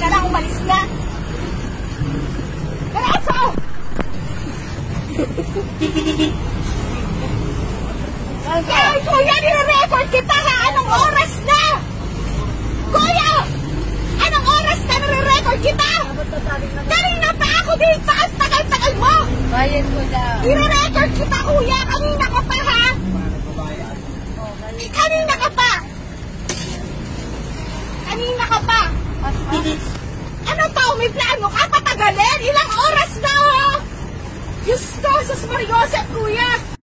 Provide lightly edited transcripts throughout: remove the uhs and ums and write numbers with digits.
na lang, umalis na. Diretso! Ay, kuya, nire-record kita ha! Anong oras na? Kuya! Anong oras na nire-record kita? Kanina pa ako dito! Ang tagal-tagal mo! Bayan mo daw. Nire-record kita, kuya! Kanina ka pa ha! Kanina ka pa! Kanina ka pa! Ano to? May plano ka? Patagalin? Ilang oras na oh! Diyos ko! Sus Mariosep, kuya!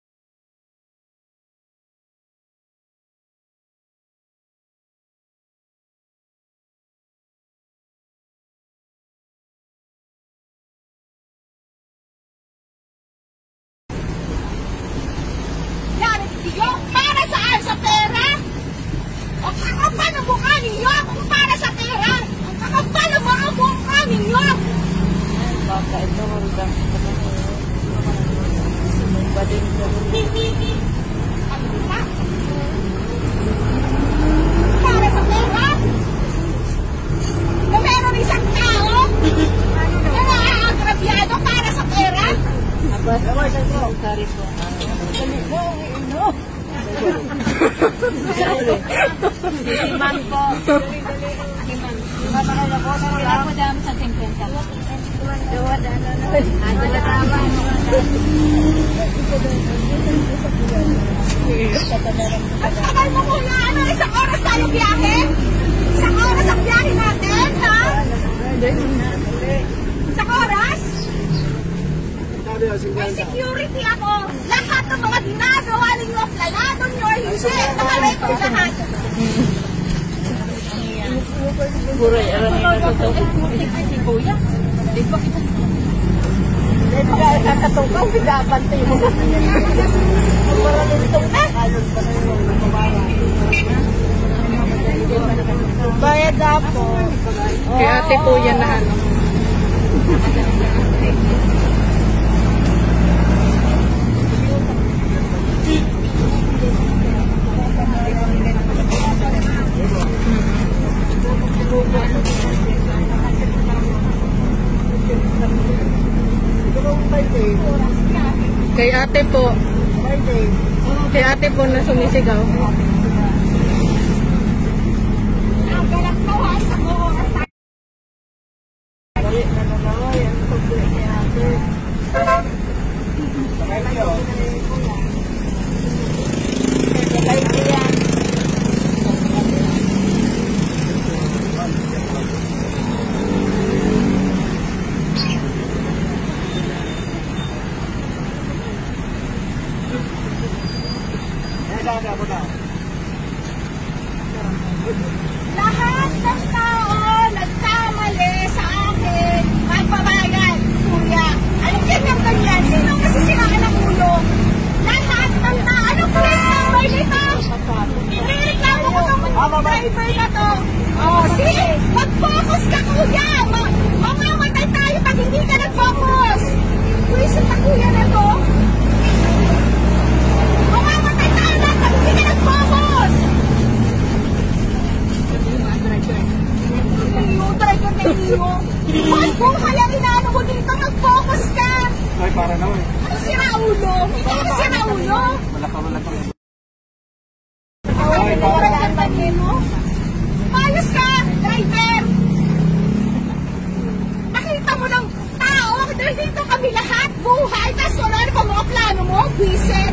Para saan? Sa pera? O kakapal ang mukha ninyo kung para sa pera? Ang kakapal ang mga mukha ninyo! Baka ito hanggang badin ko. Para sa pera? Na meron isang tao na naagrabyado para sa pera? Abas, sorry po. Dali mo, ino. Iman po. Wala po dami sa 50. Ang tagal mo kuya, ano? Isang oras tayo biyahe? Isang oras ang biyahe natin, ha? Isang oras? May security ako. Lahat ng mga ginagawa ninyo, planado nyo, hindi. Naka-record lahat. Siguro ay alam nila sa ito. Si Kuya. Di ba kita? Hindi ba kakatukaw? Bigabante mo. Maralintong na. Bayad ako. Kaya ate Kuya na ano. Kay ate po. Kay ate po na sumisigaw. Ang galak mo ha, isang oras tayo. Lahat ng tao nagkamali sa akin, magbabayad, kuya. Anong ganyan? Sino kasi siraan ng ulo? Lahat ng tao, anong plate number nito? Inireklamo ko ng driver na to. Oh, see? Mag-focus ka, kuya. Mamamatay tayo pag hindi ka nag-focus. Puwisit na kuya na to. Mamamatay tayo na pag hindi ka nag-focus. Yung driver na iyo. Bakit kung kaya inaano mo dito, nag-focus ka. Ay, para naman. Ano sira ulo? Ikaw na sira ulo? Wala ka. Ay, para mo? Mayos ka, driver. Nakita mo ng tao, dito kami lahat, buhay, tapos wala na pa mga plano mo, buwisit.